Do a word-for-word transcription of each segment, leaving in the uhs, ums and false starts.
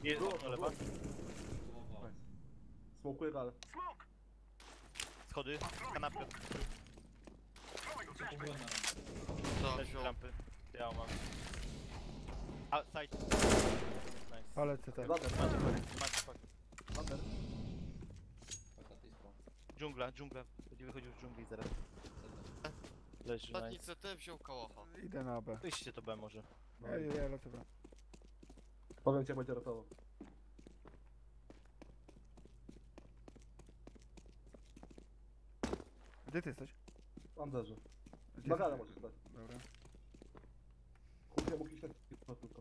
Jest Było, okno było. lewa. Smokuję galę. Schody, kanapkę. To Leży wziął. rampy. Ja mam. A, side. Nice. Ale C T. Lader, Macie fuck, macie fuck. lader. Dżungla, dżungla. Będzie wychodził z dżungli zaraz. Leży, Ostatni nice. C T wziął kałacha. Idę na B. Wyjście to B może. No. Ej, ej, lecę B. Powiem ci jak będzie ratował. Gdzie ty jesteś? Anderze. Gdzie Na galę jesteś? możesz dać. Dobra. Kurde, mógł iść na to tylko.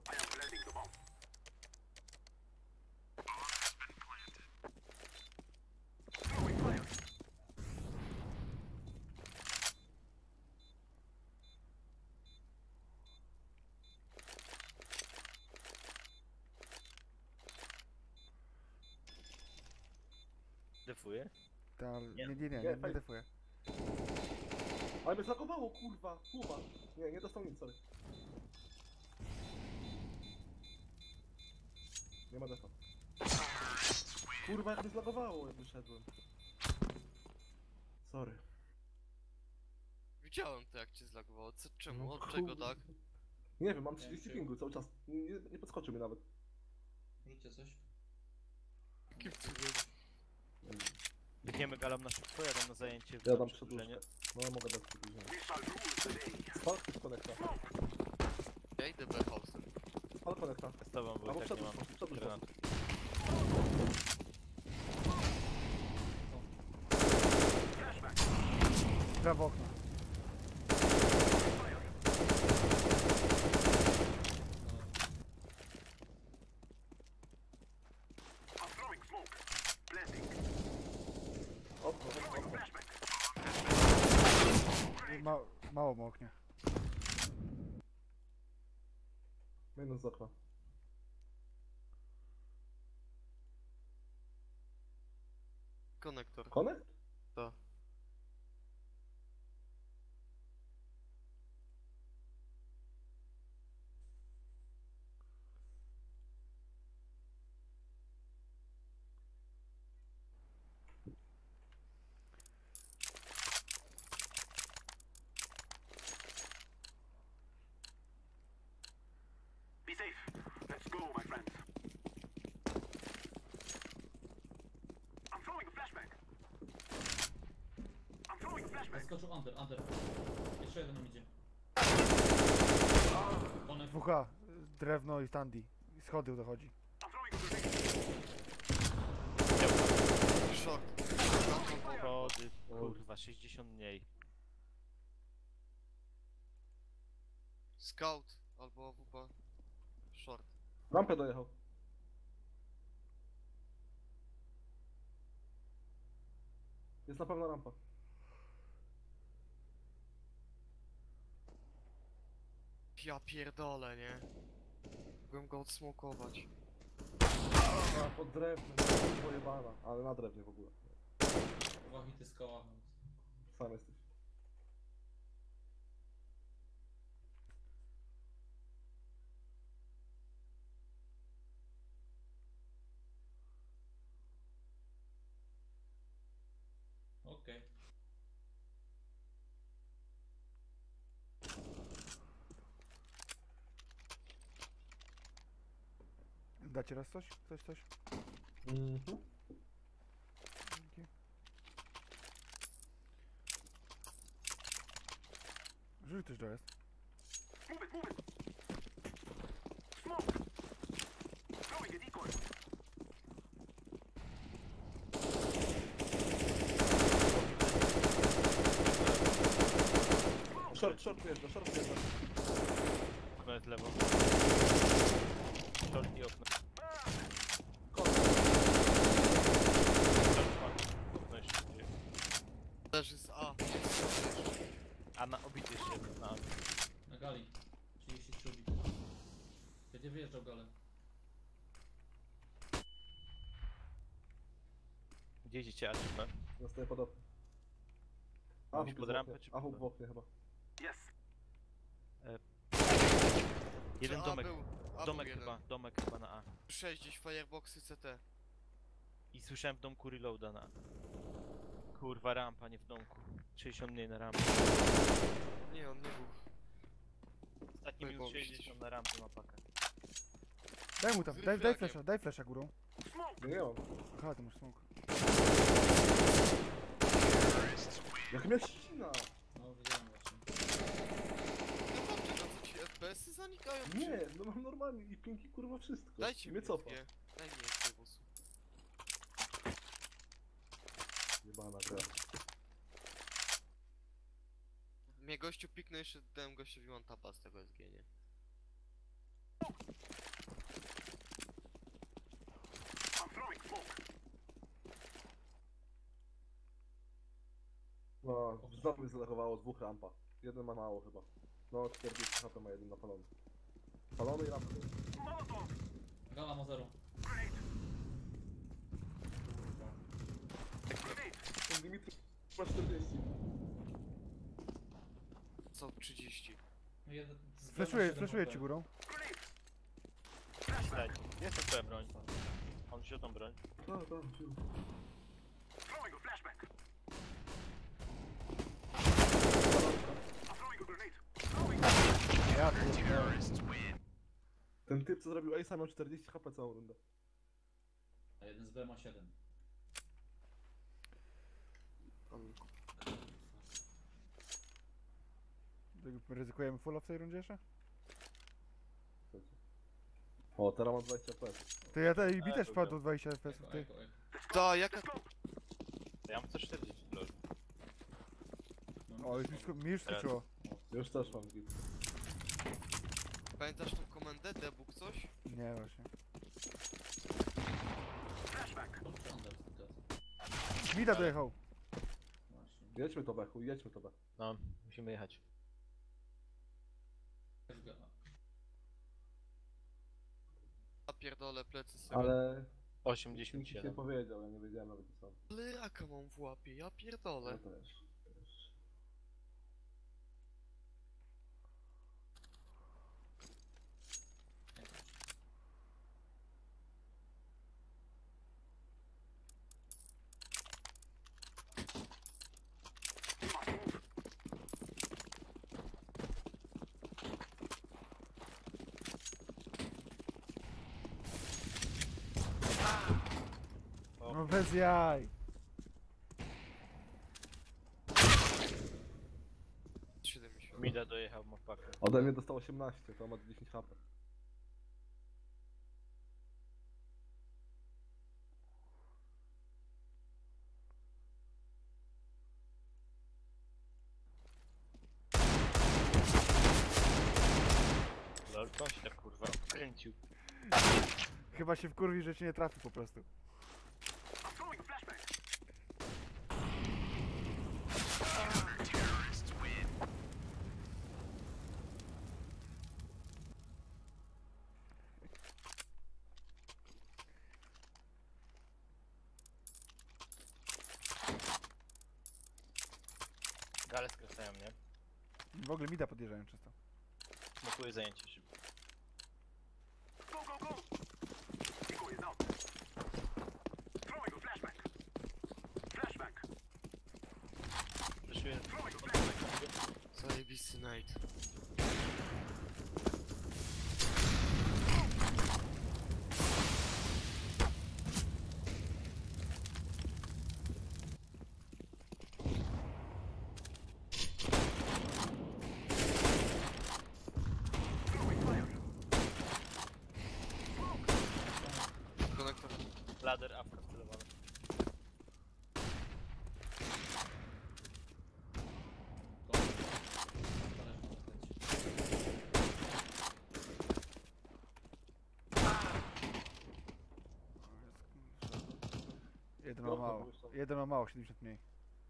Defuję. Ta, Nie. nie, nie, nie, nie, Nie, nie fajnie. defuję. Ale mnie zakowało, kurwa! Chłopa! Nie, nie dostał nic, sorry. Nie ma defa. Kurwa, jak mnie zlagowało, jak wyszedłem. Sorry. Widziałem to jak cię zlagowało. Co, czemu? No Od czego kurde. tak? Nie wiem, mam trzydzieści pingu cały czas. Nie, nie podskoczył mi nawet. Rzućcie coś. Jakim cudem? Biegniemy galą na szybko, ja dam na zajęcie. Ja dam przedłużenie. przedłużkę. No mogę dać przedłużenie. Spal z konekta. Ja idę B house'em. Spal konekta. Z tobą, bo Albo i tak nie przedłuż, mam przedłuż. granatu. Prawo okno. Okno, okno, okno. I Ma, mało ma oknie. Minus z okna. Konektor. Konekt? To. Be safe. Let's go, my friends. I'm throwing a flashbang. I'm throwing a flashbang. Zaskoczył under, under. Jeszcze jeden nam idzie. Konek. W H, drewno i standy. I schody dochodzi. I'm throwing a grenade. Short. Schody, kurwa, sześćdziesiąt mniej. Scout albo A W P. Short. Rampę dojechał. Jest na pewno rampa. Ja pierdolę, nie? Mogłem go odsmokować. A, pod drewnem. Pojebana. Ale na drewnie w ogóle. Dwa hity z koła. Sam jesteś. Okej. Dacie raz coś? Coś, coś? Mhm. Dzięki. Rzuć też do jest. Move it, move it. Smoke. Throwing a decoy. Short, short wjeżdża, short wjeżdża. Okno jest lewo. Short i okno. Konekt. Short, fuck. Okno jeszcze gdzie. Leży z A. A na obity jeszcze na A. Na gali. trzydzieści trzy ubity. Będzie wyjeżdżał galę. Gdzie idziecie, A czy B? Zostaje pod oknem. Mówisz w pod w rampę, oknie. czy A pod w w oknie chyba. Yes. Jeden A domek. był. A Domek był chyba, jeden. domek chyba na A. sześć gdzieś fireboxy C T. I słyszałem w domku reloada na A. Kurwa, rampa, nie w domku. sześćdziesiąt mniej na rampie. Nie, on nie był. Ostatni minus Najgorszy. sześćdziesiąt na rampie ma pakę. Daj mu tam, Z daj, daj reflagiem. flasha, daj flasha górą. Nie, nie mam. Aha, ty masz smoke. Jak mnie ścina! No widziałem właśnie. No dobrze, no co ci F P S-y zanikają? czy- Nie, no mam normalnie i pinki kurwa wszystko. Dajcie mnie mi cofa. dwie. Daj mi jeszcze głosu. Jebana gra. Mnie gościu piknął, jeszcze dałem gościowi one tapa z tego S G, nie? I'm throwing smoke. No, znowu mnie zalagowało dwóch rampa. Jeden ma mało chyba. No, czterdzieści H P ma jeden napalony. Palony i rampa. Molotov. Gala ma zero. Grenade. Kurwa. Grenade. Ten Dimitri ma czterdzieści. Co trzydzieści. No jeden z B ma Flashuję, siedem flashuję H P. ci górą. Grenade. Daj, jest to twoja broń. On wziął tą broń. Tak, tak, wziął. Throwing a flashback. I'm throwing a grenade. Throwing. Ja pierdolę. Ten typ co zrobił Ace'a miał czterdzieści H P całą rundę. A jeden z B ma siedem. Ryzykujemy fulla w tej rundzie jeszcze? O, teraz mam dwadzieścia F P S. To ja te, i mi E, też dobra. wpadło dwadzieścia F P S Eko, ty. eko, eko. Ta, jaka... Ja mam sto czterdzieści, lol. No, O, już mi, sko- mi już skoczyło. Już też mam git. Pamiętasz tą komendę? Debug coś? Nie, właśnie. Flashback. to standard tylko. Mida dojechał. Właśnie. Jedźmy to Bechu, jedźmy to Bechu. No, musimy jechać. Jest gala. A pierdolę plecy sobie. Ale... Nikt osiemdziesiąt ci nie siedem. powiedział, ja nie wiedziałem nawet co. Ale jaka mam w łapie? Ja Ja pierdolę. też. też. No bez jaj. siedemdziesiąt. Mida dojechał, ma pakę. Ode mnie dostał osiemnaście, to ma dziesięć H P. Lol, to on się tak kurwa kręcił. Chyba się wkurwi, że cię nie trafi po prostu. I'm throwing a flashback. Gale skracają mnie. W ogóle mida podjeżdżają często. Smokuję zajęcie szybko. Go, go, go. Decoy is out. Throwing a flashback. Flashback. Zeszuję. Throwing a flashback. Zajebisty night. Throwing fire. Konektor. Ladder, awka wcelowany. To. Talerz może lecieć. Jeden ma mało. Jeden ma mało, siedemdziesiąt mniej.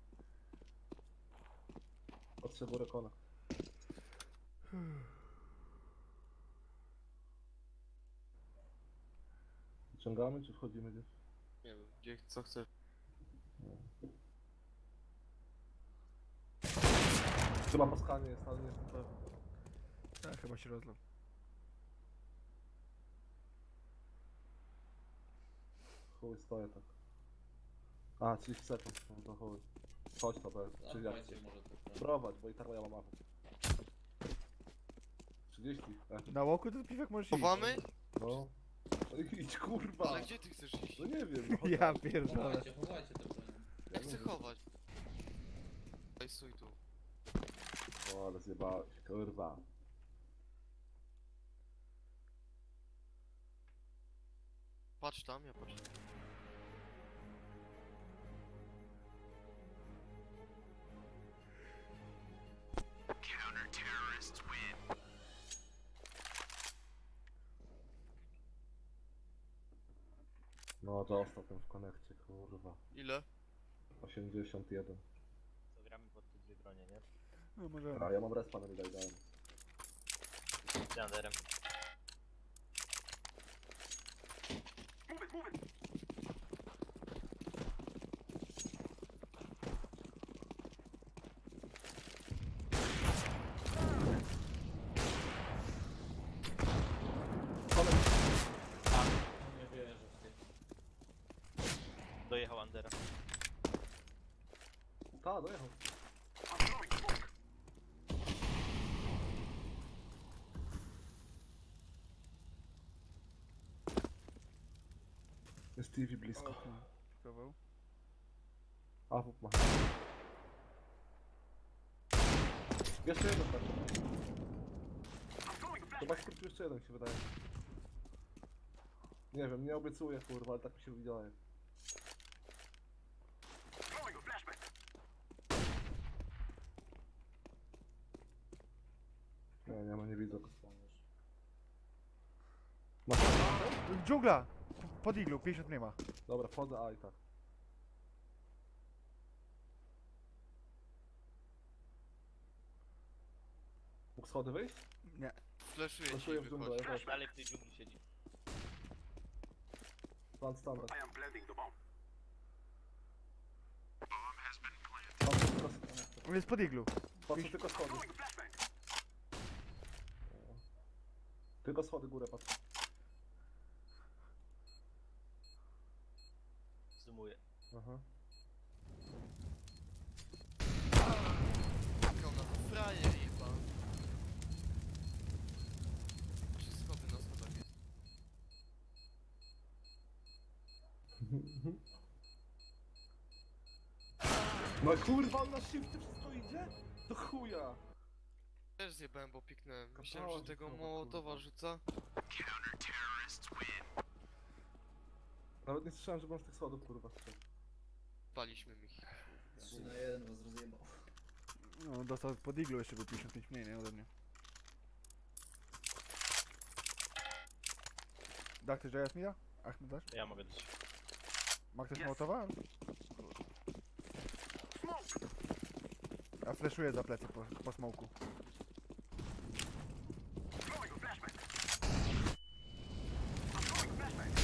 Potrzebuję rekona. Wyciągamy czy wchodzimy gdzieś? Nie wiem, gdzie, co chcesz. Chyba po skanie jest, ale nie jestem pewny. Tak, chyba się rozlał. chuj, stoję tak. A, trzydzieści sekund, no to chuj. Chodź to, bez. trzydzieści. Dawajcie może to prawda. Prowadź, bo i tak ja mam mapę. trzydzieści, tak. Na łoku to piwek możesz iść. Chowamy? No. No idź, kurwa. Ale gdzie ty chcesz iść? No nie wiem, no chodź. Ja pierdolę. Chowajcie, chowajcie te broń. Ja chcę chować. Daj stój tu. O, ale zjebałeś, kurwa. Patrz tam, ja patrzę. No, dostał ten w konekcie, kurwa. Ile? osiemdziesiąt jeden. To gramy pod te dwie bronie, nie? No może. A ja mam respa na widać, dałem. Z Janderem. Nie wierzę w ty. Dojechał Andera. Ta, dojechał. Jest T V blisko. Schował. A, wup ma. Jeszcze jeden tak. Chyba skrócił jeszcze jeden, się wydaje. Nie wiem, nie obiecuję, kurwa, ale tak mi się wydaje. Nie, nie ma, nie widzę. Masz Dżungla! Pod iglu, pięćdziesiąt nie ma. Dobra, wchodzę, a i tak. Mógł schody wyjść? Nie. Fleszuję ci i Flashuję w dżunglę, wychodź. ja też. Dalej w tej dżungli siedzi. Plan standard. I am planting the bomb. Patrzę tylko, On jest pod iglu. patrzę tylko schody. Throwing flashbang. Tylko schody górę patrzę. Zoomuję. Aha. Czekał na to frajer jeba. Trzy schody na schodach jest. No kurwa, on na shifty wszystko idzie? To chuja! Też zjebałem, bo piknąłem. Myślałem, Kapała że tego rzucowa, mołotowa kurwa. rzuca. Nawet nie słyszałem, żeby on z tych schodów kurwa strzelił. Paliśmy mi. trzy na jeden was rozjebał. No dostał pod iglu jeszcze był pięćdziesiąt pięć mniej, nie ode mnie. Da ktoś J S mi da? Achmed dasz? Ja mogę dać. Ma ktoś mołotowa? Ja flashuję za plecy po, po smoku. Throwing a flashbang. I'm throwing flashbang.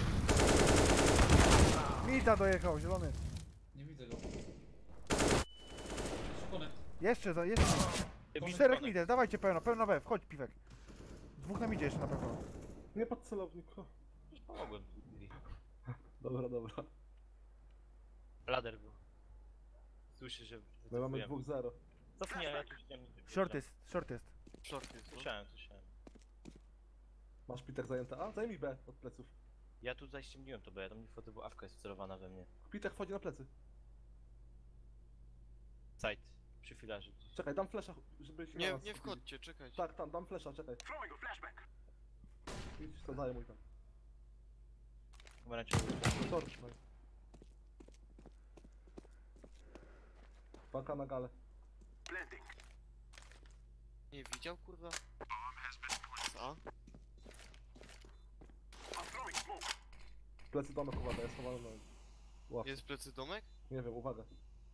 Mita dojechał, zielony. Nie widzę go. Jeszcze connect. Jeszcze, za, jeszcze. Ty, Czterech Konek. midzie, dawajcie pełno, pełno B, wchodź piwek. Dwóch na midzie jeszcze na pewno. Nie pod celownik. o. Pomogłem. Dobra, dobra. Lader był. Słyszę, że... My mamy wycofujemy. dwa zero. Cofnij, ale ja tu ściemnie. Short jest, short jest. Short jest, no. Słyszałem, słyszałem. Masz Peter zajęte A? Zajmij B od pleców. Ja tu zaściemniłem to, bo ja tam nie wchodzę, bo awka jest wcelowana we mnie. Peter wchodzi na plecy. Side. Przy filarze gdzieś. Czekaj, dam flesza, żeby się na Nie, nas nie skupili. wchodźcie, czekajcie. Tak, tam, dam flesza, czekaj. Throwing a flashbang. Idź, to daję mój tam. Pomarańczowy. Short, no. Paka na galę. Planting. Nie widział, kurwa? Z A? I'm throwing smoke. Plecy domek, uwaga, jest schowany na... Łap. Jest plecy domek? Nie wiem, uwaga.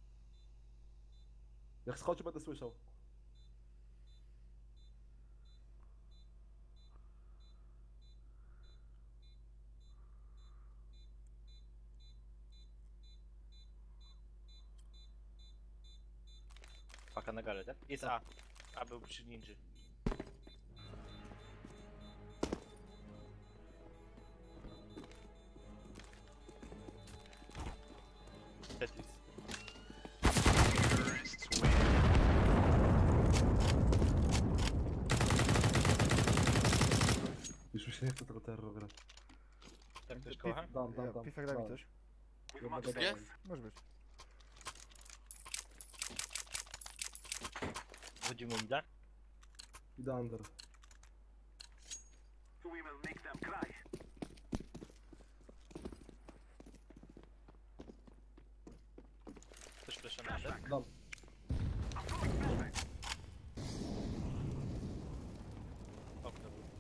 Jak schodzi, będę słyszał. Paka na galę, tak? Jest A. A był przy ninży. Tetris. Już mi się nie chce tego terroru grać. Tak ktoś kocha? Dam, dam, Ja, dam. Pifek da mi dam. coś. Jednego Gdzie? dałem. Może być. Wchodzimy mi da? Idę under. We will make them cry. Też proszę na dek. Dam. I'm throwing flashbang. Okno był.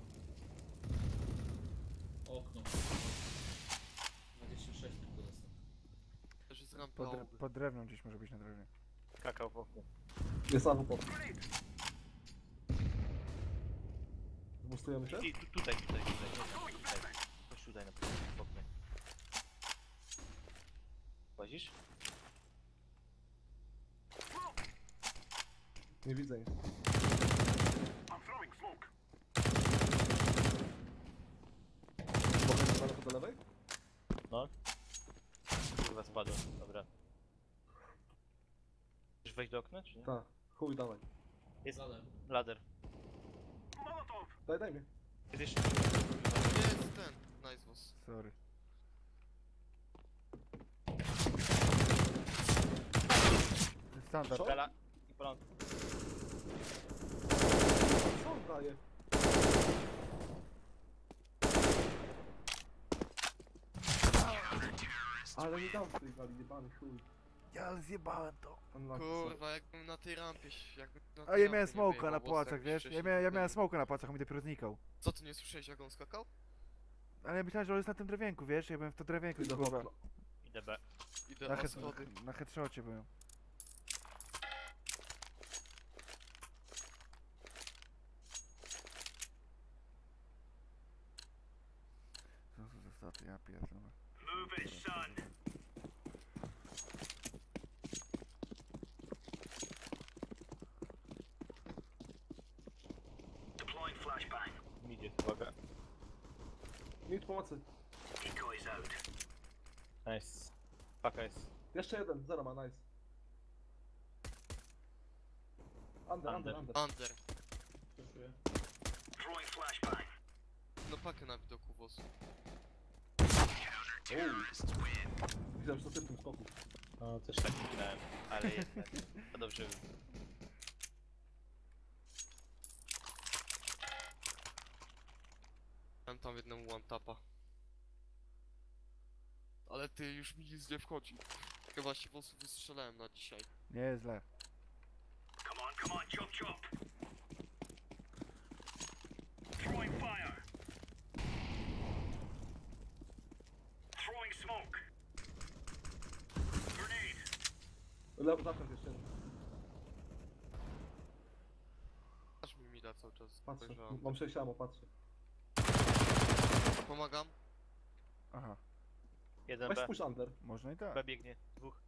Okno. dwadzieścia sześć tylko dostał. Też jest rampa Pod, ołby. pod drewnem gdzieś może być na drewnie. Kakał w oknie. Jest A W P. Zbustujemy się? I tu, tutaj, tutaj, tutaj. Nie, tam, tutaj. Chodź tutaj na pewno w oknie. Łazisz? Nie widzę nic. I'm throwing smoke. Mogę daleko do lewej? No. Kurwa spadłem, dobra. Chcesz wejść do okna, czy nie? Tak. Chuj, dawaj. Jest Zalem. ladder. Molotov. Daj, daj mi. Jest jeszcze... Gdzie jest ten? Nice boss. Sorry. Standard. Co? Gala i prąd. Co on daje? Ale nie dam w tej gali, jebany chuj. Ja zjebałem to. Unlucky, Kurwa, jakbym na tej rampie... się- Jakbym na A tej ja miałem rampie nie smoka wyjechał, na boss, płacach, jakbyś wiesz? Ja wcześniej miałem, ja tutaj- miałem smoka na płacach, on mi dopiero znikał. Co, ty nie słyszałeś jak on skakał? Ale ja myślałem, że on jest na tym drewienku, wiesz? Ja byłem w to drewienku Idę w kurwa. okno. Idę B. Idę Na, na head, schody. na headshocie byłem. Co to za staty, ja pierdolę. Move it, son. Deploying flashbang. Idzie, uwaga. Nic pomocy. Decoys out. Nice. Paka jest. Jeszcze jeden, zero ma, nice. Under, under, Under. under. Under. Przeszuję. Throwing flashbang. No pakę na widoku boss. Myślałem, że to ty w tym skoku. No też tak myślałem, ale jednak. To dobrze. Mam tam jednemu one tapa. Ale ty już mi nic nie wchodzi. Chyba się po prostu wystrzelałem na dzisiaj. Nie jest źle. Come on, come on, chop chop. Throwing fire. Throwing smoke. Grenade. Lewo zakręt jeszcze jeden. Aż mi mi da cały czas. Patrzę. Dojrzałem. Mam sześć ammo, patrzę. Pomagam. Aha, Jeden Weź B. push under. można i tak. B biegnie. Dwóch.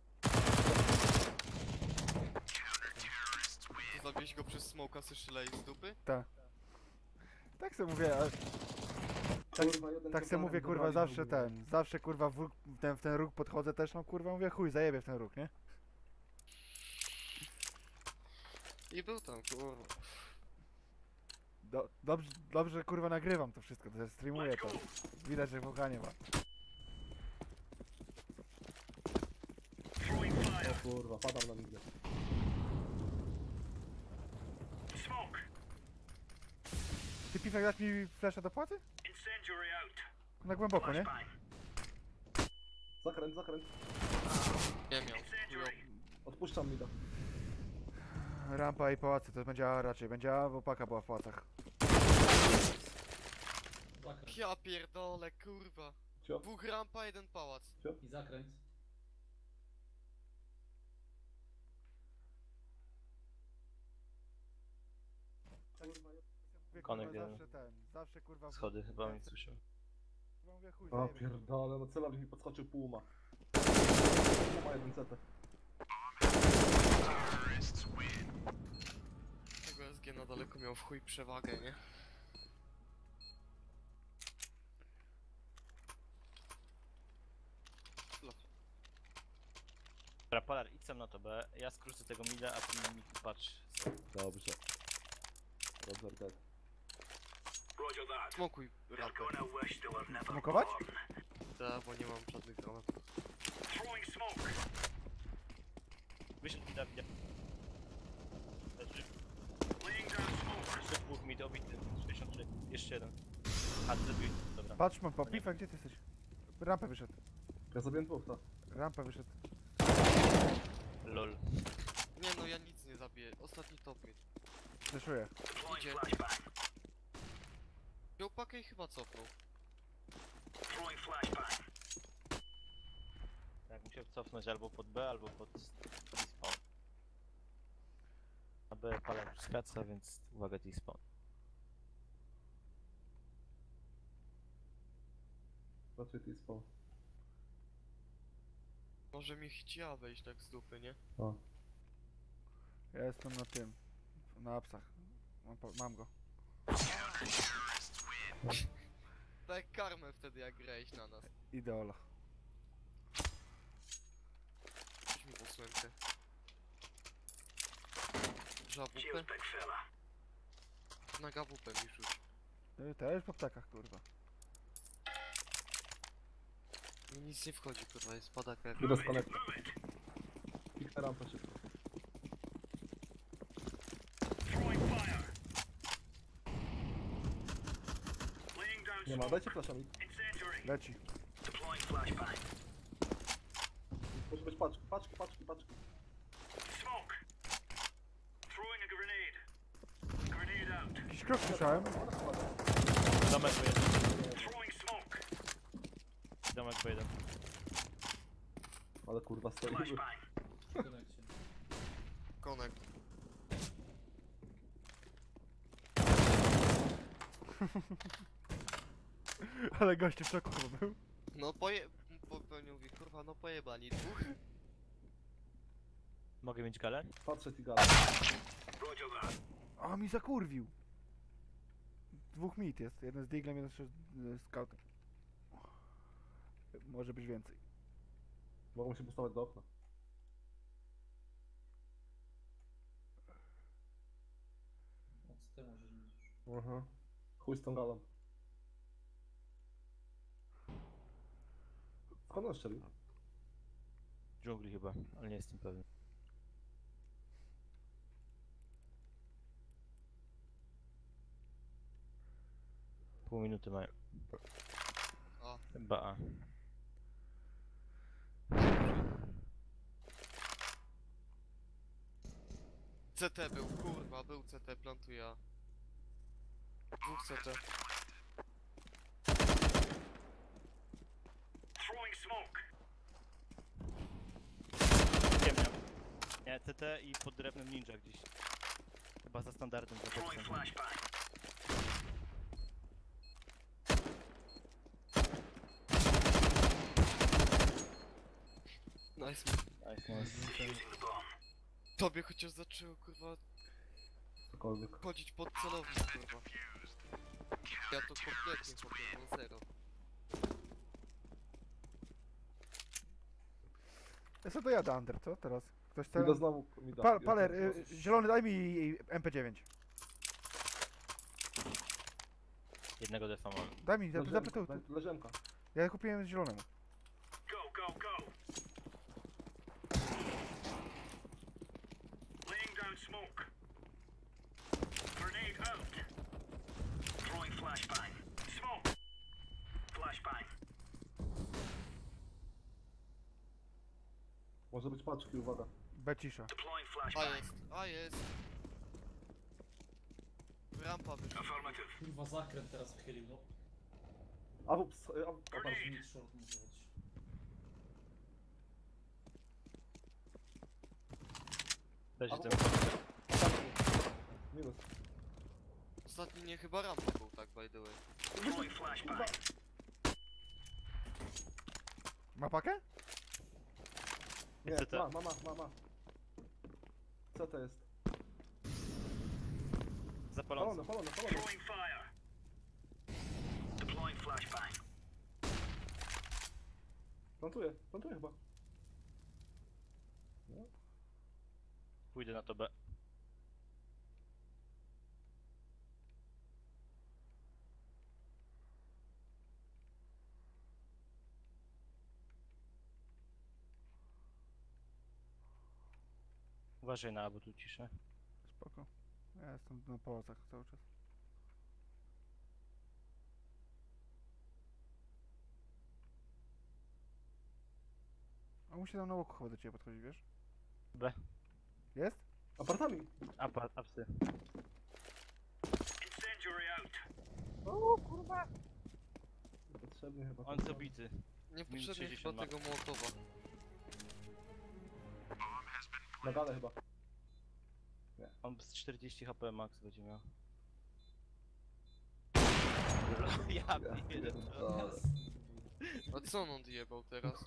Zabiłeś go przez smoka, strzelaj z dupy? Tak sobie mówię, ale Kurwa, jeden tak za sobie mówię darem, kurwa dobrali zawsze w ogóle. ten, zawsze kurwa w, róg- w ten, w ten róg podchodzę też, no kurwa mówię chuj, zajebie w ten róg, nie? I był tam, kurwa. Do, dobrze, dobrze, że kurwa nagrywam to wszystko, to streamuję to. Widać, że Boga nie ma. Throwing fire. O kurwa, padam na nigdy. Smoke. Ty Pifek dasz mi flasha do płacy? Incendiary out. Na głęboko, nie? Flashbang. Zakręt, zakręt. Nie miał. Incendiary. Odpuszczam mi to. Rampa i pałacy, to będzie A raczej, będzie A, bo paka była w pałacach. Zakręt. Ja pierdolę, kurwa. Cio. Dwóch rampa, jeden pałac. I zakręt. Mówię, Konek kurwa, jeden. zawsze ten, zawsze kurwa w- Schody chyba nie słyszę. kurwa mówię chuj, O zajebie. pierdolę, no celownik mi podskoczył półma. Półma jeden C T. Tego S G na daleko miał w chuj przewagę, nie? Love. Dobra, Polar, idź sam na to B, ja skrócę tego mida, a ty mi patrz. Dobrze. Roger dead. Smokuj rampę. Smokować? Da, bo nie mam żadnych granatów. Wyszedł mida, mida. Leży. Jeszcze dwóch mid obity, sześćdziesiąt trzy, jeszcze jeden. A, zrobił, dobra. Patrz, mam Pifa, gdzie ty jesteś? Rampę wyszedł. Ja zabiłem dwóch, tak. Rampę wyszedł. Lol. Nie no, ja nic nie zabiję. Ostatni top mid. Fleszuję. Idzie. Wziął pakę i chyba cofnął. Tak, musiał cofnąć albo pod B, albo pod T-spawn. A B Polar skraca, więc uwaga T-spawn. Raczej T-spawn. Może mi chciała wejść tak z dupy, nie? O. Ja jestem na tym. Na apsach. Mam, po- mam go. Tak karmę wtedy jak grałeś na nas. Ideola. Rzuć mi posłękę. Żabupę? Na gawupę mi rzuć. Ty też po ptakach, kurwa. Mi nic nie wchodzi, kurwa, jest padaka jak... Idę z konekta. Piknę rampę szybko. Nie ma, dajcie flasha mi. Leci. Muszę być paczki, paczki, paczki, paczki. Jakiś krok słyszałem. Domek B jeden. Domek B jeden. Ale kurwa stoi. Konekcie. Konek. Ale goście w szoku chyba był. No poje... Po, pewnie mówi, kurwa, no pojebani dwóch. Mogę mieć galę? Patrzę ci galę. A mi zakurwił. Dwóch mit jest. Jeden z Diglem, jeden z scoutem. Może być więcej. Mogą się postawić do okna. Od z tyłu się rzucisz. Aha. Chuj z tą galą. Skąd on strzelił? Dżungli chyba, ale nie jestem pewny. Pół minuty mają. A. Chyba A. C T był, kurwa, był C T, plantuję. Dwóch C T. Ciemnia. Nie, C T i pod drewnem ninja gdzieś. Chyba za standardem. Za boksem. Nice. Nice, nice. Tobie chociaż zaczęło, kurwa, Cokolwiek. chodzić pod celownik, kurwa. Ja to kompletnie chłopie, no zero. Ja sobie dojadę Under, co teraz? Ktoś Idę chce... znowu mi da. Pa Paler, y, zielony daj mi M P dziewięć. Jednego defa mam. Daj mi, zap- zapytał. Leżemka. Ja kupiłem zielonemu. Może być paczki, uwaga. B cisza. A jest, a jest. Rampa wyszła. Kurwa zakręt teraz wychylił, no. A ups, a, a, a, Bardzo mid short może być. Leży A, ten. minus. Ostatni nie chyba rampa był, tak, by the way. Ma pakę? Nie, C T. ma, ma, ma, ma, ma. Co to jest? Zapalony. Palone, palone, palone. Plantuję, plantuję chyba. Pójdę na to B. Uważaj na, bo tu ciszę. Spoko. Ja jestem na pałacach cały czas. A musi tam na łoku chyba do ciebie podchodzić, wiesz? B. Jest? Apartami! Apa, apsy. O kurwa! Niepotrzebnie chyba. On zabity. Niepotrzebnie sześćdziesiąt chyba ma. tego Mołotowa. Na galę chyba. On z czterdzieści H P max będzie miał. Ja pierdolę. pierdolę. A co on odjebał teraz?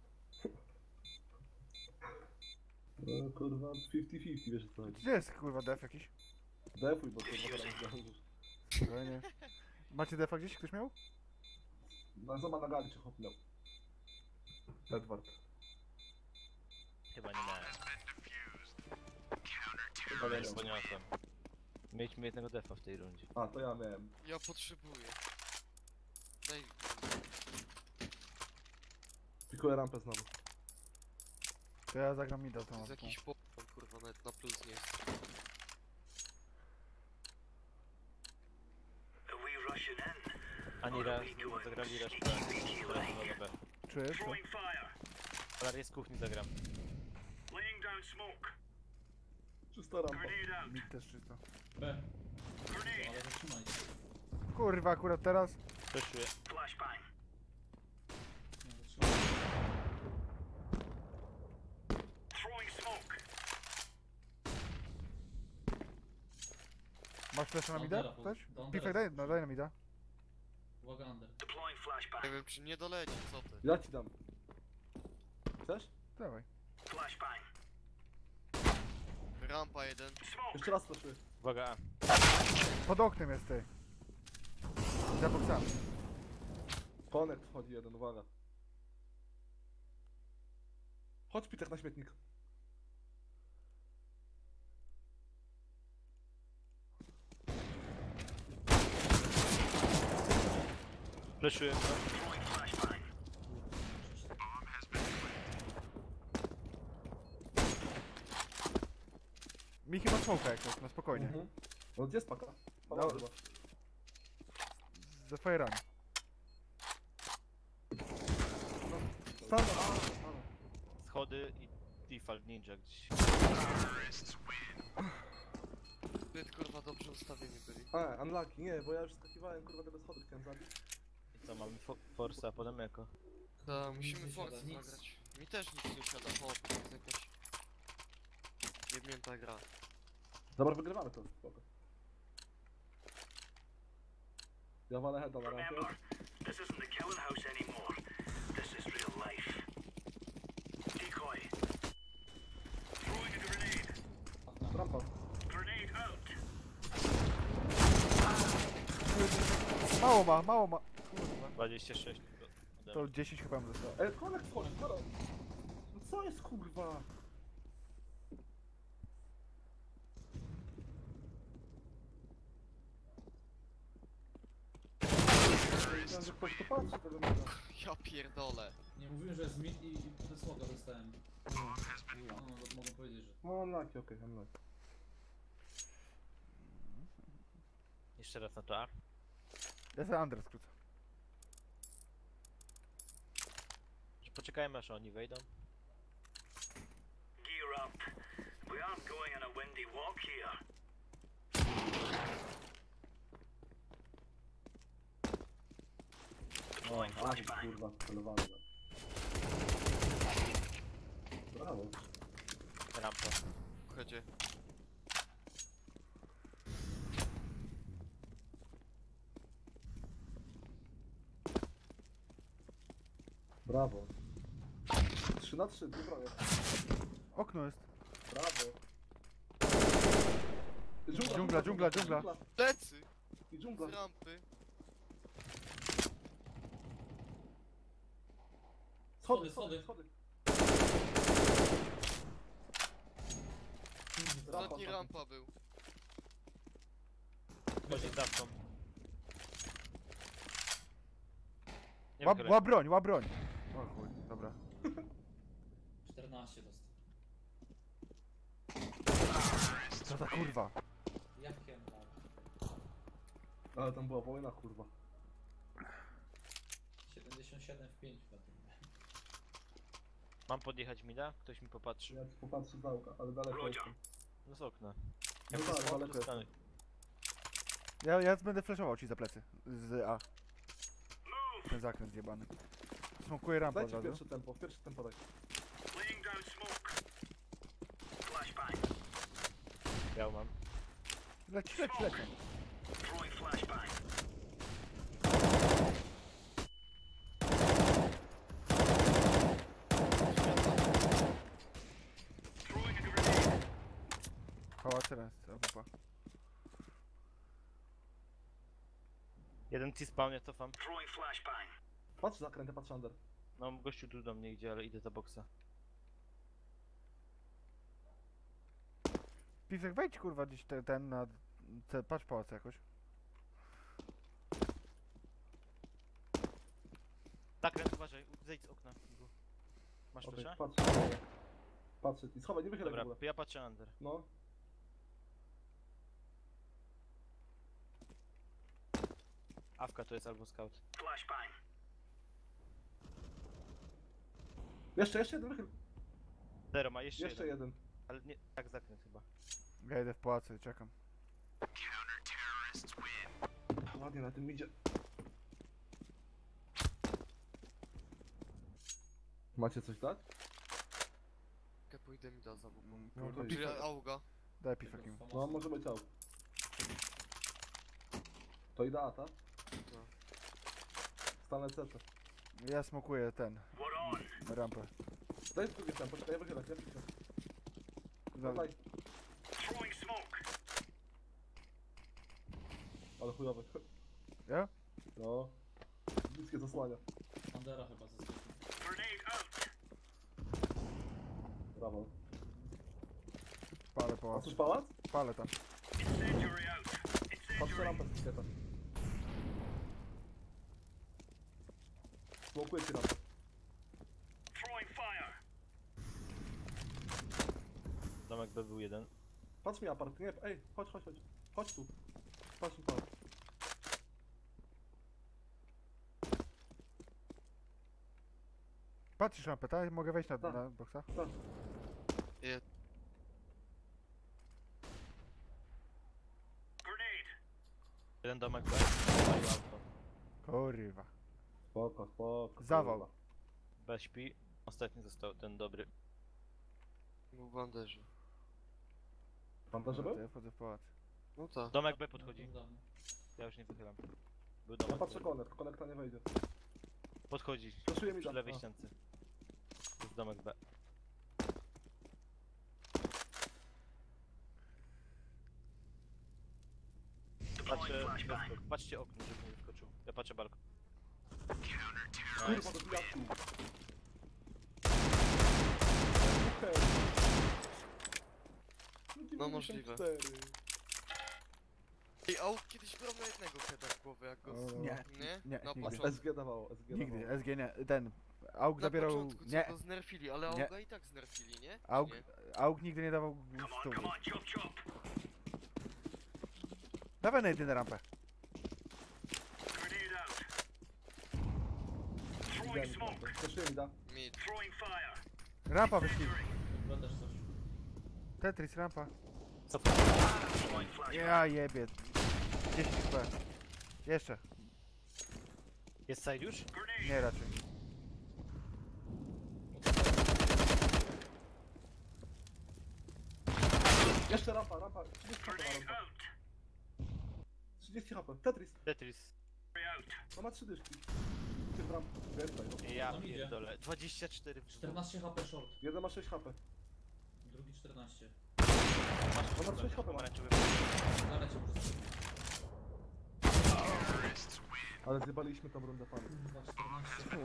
No kurwa, pięćdziesiąt pięćdziesiąt, wiesz o co chodzi. Gdzie jest kurwa def jakiś? Defuj, bo kurwa zaraz zdążysz. Fajnie. Macie defa gdzieś? Ktoś miał? No zobacz na gali cię hopnął. Edward. Chyba nie miałem. Chyba Ale nie nie miał. poniosłem. Mieliśmy jednego defa w tej rundzie. A, to ja miałem. Ja potrzebuję. Daj... Pikuję rampę znowu. To ja zagram mida To tam. jest jakiś popcorn, kurwa, nawet na plus nie jest. Ani raz nie zagrali raz B. Teraz chyba na B. Czujesz to? Polar jest z kuchni zagram. Czysta rampa. Mid też czysto. B. Ale zatrzymaj się. Kurwa, akurat teraz. Przeszuję. Nie, zatrzymaj się. Masz flash na mida? Dondera, Ktoś? Dondera. Pifek daj, no daj na mida. Uwaga, under. Nie wiem czy nie doleci, co ty? Ja ci dam. Chcesz? Dawaj. Rampa jeden. Jeszcze raz proszę. Uwaga. Pod oknem jest ty. Za boksami. Konek wchodzi jeden, uwaga. Chodź Pitek na śmietnik. Fleszuję. Miki ma smoka jak coś, no spokojnie. Mhm. No gdzie jest paka? No. No. Chyba. Za fajerami. Stanę, a, stanę. Schody i default ninja gdzieś. Zbyt kurwa dobrze ustawieni byli. A, unlucky, nie, bo ja już skakiwałem, kurwa, te bez schodów chciałem zabić. I co, mamy fo forsa, potem jako. Tak, Nic musimy nie siada, Force nic. zagrać. Mi też nic nie siada, hop, to jest jakaś... Jebnięta gra. Dobra, wygrywamy to, spoko. Ja walę heada na rampie. This isn't the killing house anymore. This is real life. Decoy. Throwing a grenade. Rampa. Grenade out. Mało ma, mało ma. Kurwa. dwadzieścia sześć. ode To mnie. dziesięć chyba mu zostało. Ej, konek wchodzi, konek. No co jest, kurwa? Myślałem, że ktoś tu patrzy tego mida. Ja pierdolę. Nie mówiłem, że jest mid i, i potem smoga dostałem. No, no, mogę powiedzieć, że... No, unlucky, okej, okay, unlucky. Jeszcze raz na to A. Ja za under skrócę. Że poczekajmy aż oni wejdą. Gear up. We aren't going on a windy walk here. O, ach, kurwa, celowany. Brawo. Rampa. Chodźcie. Brawo. trzy na trzy, dwie bronie. Okno jest. Brawo. Dżungla, dżungla, dżungla. Plecy! I dżungla. Z rampy. Schody, Schody, schody, schody. Ostatni rampa był. Chodzi dawką. Nie Łap, wychylaj. łap broń, łap broń. O chuj, dobra. czternaście dostał. Co za kurwa? Jakiem tak? Ale tam była wojna, kurwa. siedemdziesiąt siedem w pięć na tym. Mam podjechać mida? Ktoś mi popatrzy. Ja ci popatrzę z dałka, ale daleko jestem. No z okna. No Jak tak, jest daleko to jestem. stany. Ja, ja będę flashował ci za plecy. Z A. Ten zakręt zjebany. Smokuję rampę od Dajcie razu. pierwsze tempo, pierwsze tempo daj. Laying down smoke. Flashbang. Biał mam. Leci, leci, leci. Throwing flashbang. Throwing a grenade. Pałac teraz, A W P. Jeden T-spawn, cofam. Throwing flashbang. Patrz zakrętę, patrz under. No gościu tu do mnie idzie, ale idę za boksa. Pisek, wejdź kurwa gdzieś te, ten na... Te, patrz pałac jakoś. Zakręt, uważaj, zejdź z okna. Masz Okej, flasha? patrz. Patrzę i schowaj, nie wychylaj w Dobra, ogóle. ja patrzę under. No. Awka to jest albo scout. Flashbang. Jeszcze, jeszcze jeden wychyl. Zero ma, jeszcze, Jeszcze jeden. jeden. Ale nie, tak zakręt chyba. Ja idę w pałacu i czekam. Ładnie na tym idzie. Macie coś dać? Ja pójdę mi da za bubą. No, to Czyli idź. auga. Daj pisek im. No, może być out. To idea, tak? No. Stanę C C. Ja smokuję ten. What on? Rampę. Daj drugi tam, poczekaj, ja wychylę, ja wychylę. No, Daj, Throwing smoke. ale chujowy. ja? No. Bliskie zasłania. Bandera chyba zaskoczył. Grenade out. Brawo. Palę A pałac. coś pałac? Palę tam. Incendiary out. Patrzę Incendiary. rampę z kieta. Smokuję ci rampę. Throwing fire. Domek B był jeden. Patrz mi apart, nie, ej, chodź, chodź, chodź. Chodź tu. Patrz mi pałac. Patrzysz rampę, tak? Mogę wejść na, Tak. na boksa? Tak. Je, Grenade. Jeden domek B. Palił auto. Kurwa. Spoko, spoko. Zawał. kurwa. B śpi. Ostatni został ten dobry. był w banderze. Pan też To był? ja wchodzę w pałac. No tak. Domek B podchodzi. No, dam. Ja już nie wychylam. Był Ja domek patrzę B. konekt, konekta nie wejdzie. Podchodzi. Proszę mi Przy da. lewej A. ściance. To jest domek B. Patrzę, wyskok. Patrzcie okno, żeby nie wyskoczył. Ja patrzę balkon. Kurwa, do piasku. Okej. No, możliwe. dziewięćdziesiąt cztery. Ej, auk kiedyś brał na jednego heada w głowę, jak go... O, z- Nie. Nie? Nie, Na nigdy. początku. S G dawało, S G Nigdy, dawało. S G nie. Ten. Aug Na zabierał... początku co Nie. go znerfili, ale Nie. auga i tak znerfili, nie? Czy Aug, nie? Aug nigdy nie dawał Come on, stół. come on, chop chop. Dawaj na jedyną rampę. Grenade out. Throwing Widziałem smoke. mi to. Proszę mi da. Mid. Throwing fire. Rampa wyszli. Chyba też coś. Tetris, rampa. Co Throwing flashbang. Ja jebie. dziesięć P. Jeszcze. Jest side już? Grenade. Nie raczej. Jeszcze rampa, rampa. trzydzieści HP ma Grenade rampa. out. trzydzieści HP. Tetris. Tetris. Out. No ma trzy dyszki. Ty ramp. Więcej. no. Ja Tam idzie. pierdolę. dwadzieścia cztery w czternaście H P short. Jeden ma sześć HP. Drugi czternaście. No ma sześć HP ma. pomarańczowy. Zaleciał przez Ale zjebaliśmy tą rundę panu. kurwa czternaście.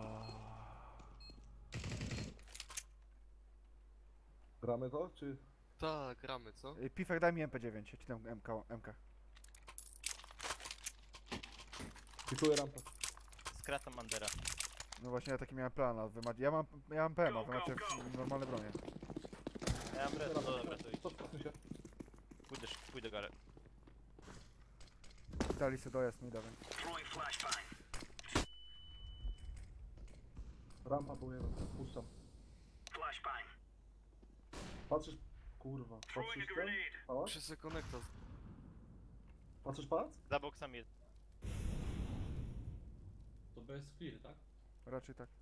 Gramy to, czy... Tak, gramy, co? Y, Pifek, daj mi M P dziewięć, ja ci dam M K. M K. Pikuję rampę. Skracam Mandera. No właśnie, ja taki miałem plan, a wy macie... Ja mam, ja mam P M, a wy macie normalne bronie. Ja mam red, no dobra, to idź. Cofnij się. Pójdę, pójdę galę. Dali sobie dojazd mi, dawaj. Throwing flashbang. Rampa był jeden. Puszczam. Flashbang. Patrzysz... Kurwa. Throwing Patrzysz a ten? grenade. Pałac? Przez konekta. Patrzysz pałac? Za boksami jest. To B jest clear, tak? Raczej tak.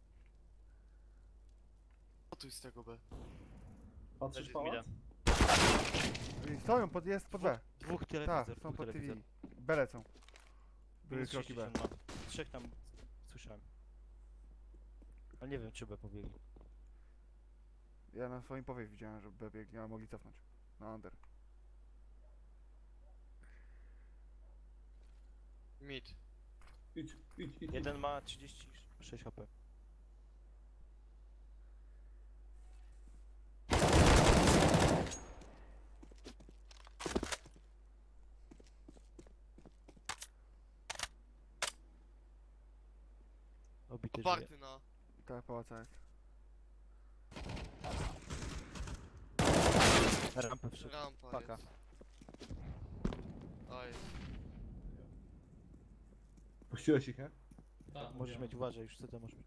Co tu z tego B? Patrzysz Leży z pałac? I stoją, pod, jest pod B. Dwóch Tak, telewizor, są dwóch pod T V. telewizor. B lecą. Były Minus kroki B. sześćdziesiąt ma. Trzech tam słyszałem. Ale nie wiem, czy B pobiegli. Ja na swoim powie widziałem, że B biegnie, a mogli cofnąć. Na under. Mid. Idź, idź, idź. Jeden ma trzydzieści sześć H P. Obity żyje. Oparty na... Tak, pałaca jest. Na rampę wszedł. Rampa Paka. jest. A jest. Puściłeś ich, nie? Tak, Możesz mieć, uważaj, już co to możesz mieć.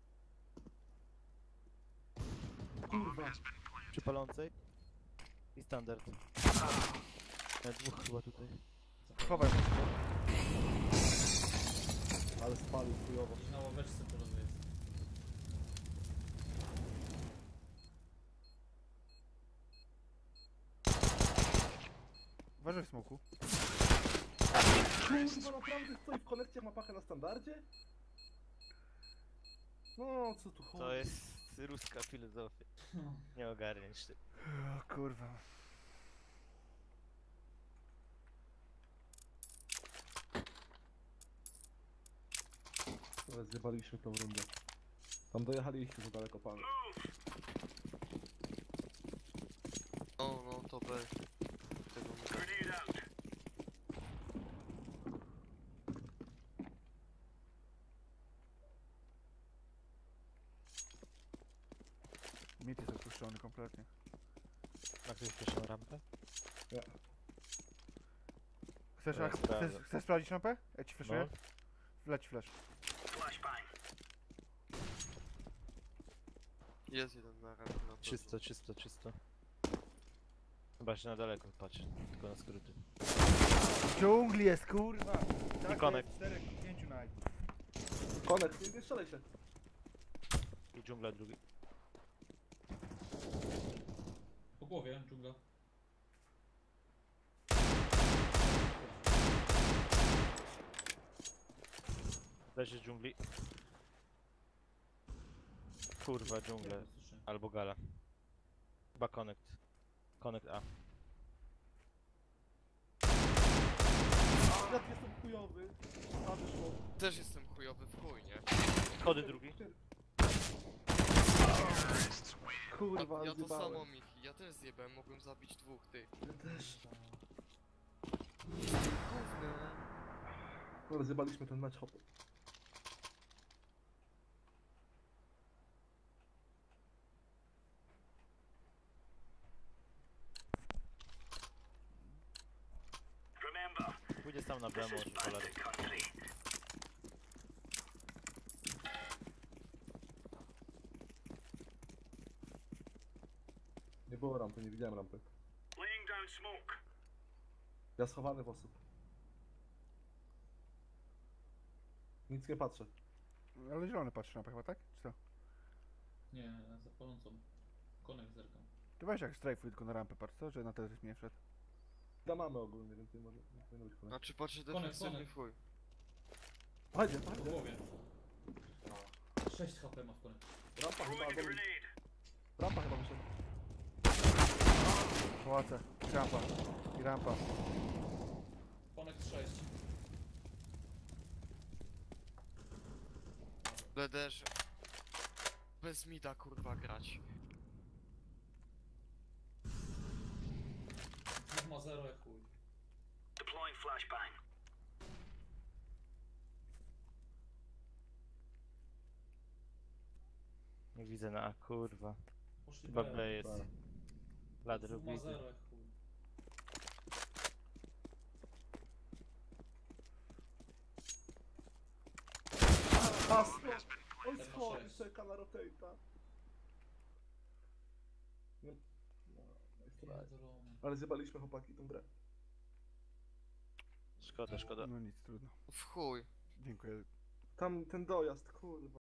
Kurwa. Przy palącej. I standard. E, dwóch chyba tutaj. Chowaj. Ale spalił chujowo. Gdzieś na ławeczce po lewej jest. Uważaj w smoku. Kurwa, naprawdę stoi w konekcjach, ma pakę na standardzie? No, co tu chodzi? To jest ruska filozofia. Nie ogarniesz ty. O kurwa. Ale zjebaliśmy tą rundę. Tam dojechaliśmy za daleko, pan. No, no, to B. Tego mi... Grenade out. Mit jest opuszczony kompletnie. Ma ktoś pierwszą rampę? Chcesz, Ja a, chcesz, sprawdzę. chcesz sprawdzić rampę? Ja ci flashuję? No. Leci flash. Flashbang. Jest jeden na rampie na pewno. Czysto, czysto, czysto. Chyba się na daleko patrz, tylko na skróty. W dżungli jest kurwa! Tak, Konek. cztery, pięciu naj. Konek, nie, nie strzelaj się. I dżungla drugi. Po głowie, dżungla. Leży z dżungli. Kurwa, dżungla. Nie, słyszę. Albo gala. Chyba connect. Connect A. Jak jestem chujowy. A wyszło. Też jestem chujowy w chuj, nie? Schody drugi. Kurwa, A, ja to zjebałem. samo, Michi. Ja też zjebałem, mogłem zabić dwóch, ty. Ja też. Gówno. Ale zjebaliśmy ten mecz, hopy. Remember, Pójdzie sam na B, this może is polary. bandit country. Nie było rampy, nie widziałem rampy. Laying down smoke. Ja schowany w osób. Nic nie patrzę. Ale zielony patrzy na chyba, tak? Czy co? Nie, za palącą. Konek zerkam. Ty weź jak strajfuj tylko na rampę, patrz co? Że na teletryt nie wszedł. Da mamy ogólnie, więc nie może nie powinno być konek. Znaczy patrzę Konek, defensywnie konek. w chuj. Chodźcie, Po chodźcie. głowie. sześć H P ma w konek. Rampa chyba, Throwing a albo... grenade. Rampa chyba wyszedł. Pałace. I rampa. I rampa. Konek sześć. Lederze. Bez mida kurwa grać. Dwóch ma zero jak chuj. Deploying flashbang. Nie widzę na A, kurwa. Poszli Chyba B. B jest. B. Ladder Dwóch ma ubity. zero jak chuj. Hasło! On F schodzi, sześć. czeka na rotate'a. Nie. No, nice try. Pierdolony. Ale zjebaliśmy chłopaki tą grę. Szkoda, szkoda. No nic, trudno. W chuj. Dziękuję. Tam ten dojazd, kurwa.